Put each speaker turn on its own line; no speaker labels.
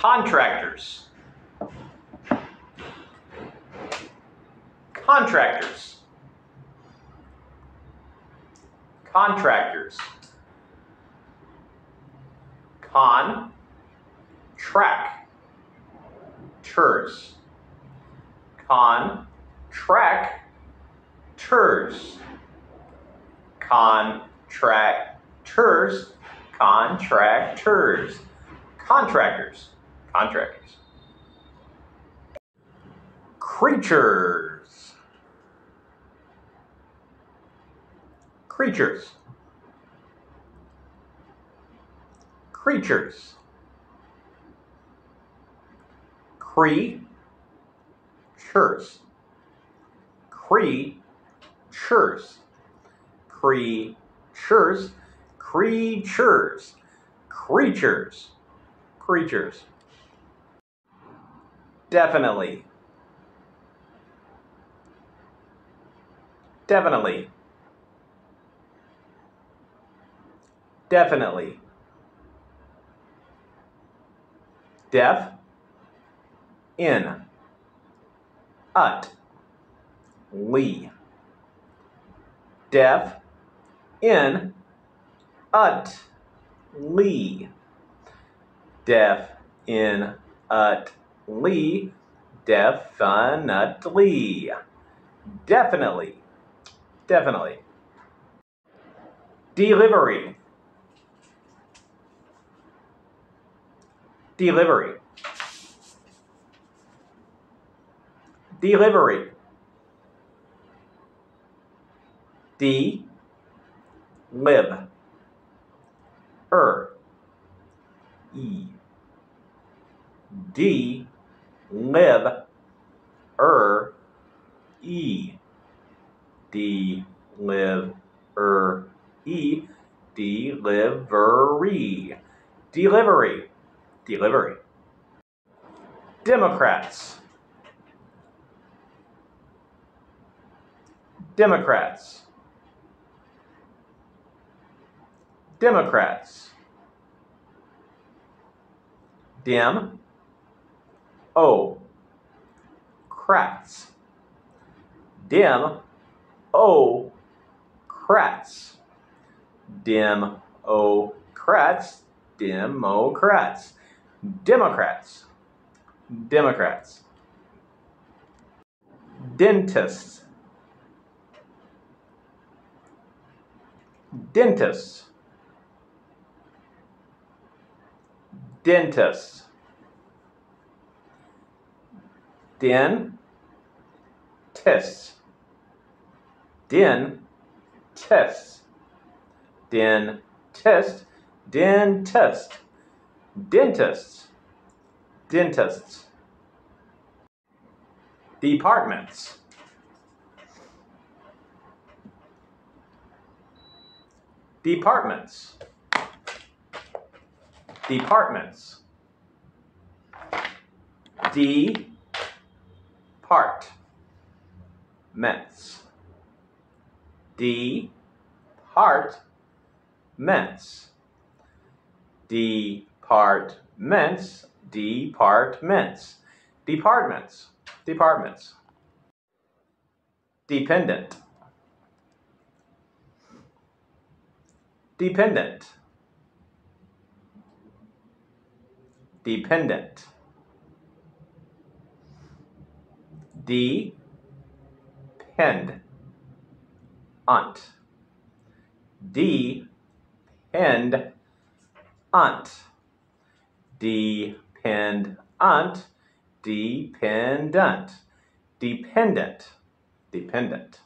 Contractors. Contractors. Contractors. Contractors. Contractors. Contractors. Contractors. Contractors. Contractors. Creatures. Creatures. Creatures. Creatures. Creatures. Creatures. Creatures. Creatures. Creatures. Definitely. Definitely. Definitely. Def. In. Ut. Lee. Def. In. Ut. Lee. Def. In. Ut. Lee. Definitely. Definitely. Definitely. Delivery. Delivery. Delivery. D. Lib. E. D. Lib. E. D. Live. E. Delivery. Delivery. Delivery. Democrats. Democrats. Democrats. Dem. O. Crats. Dem. O. Crats. Dem. O. Crats. Democrats. Democrats. Democrats. Dentists. Dentists. Dentists. Dentists. Dentists. Dentist. Dentist. Dentists. Dentists. Departments. Departments. Departments. Departments. Departments. Departments. Departments. Departments. Departments. Dependent. Dependent. Dependent. Depend. Unt. Depend. Unt. Depend. Unt. Dependent. Dependent. Dependent.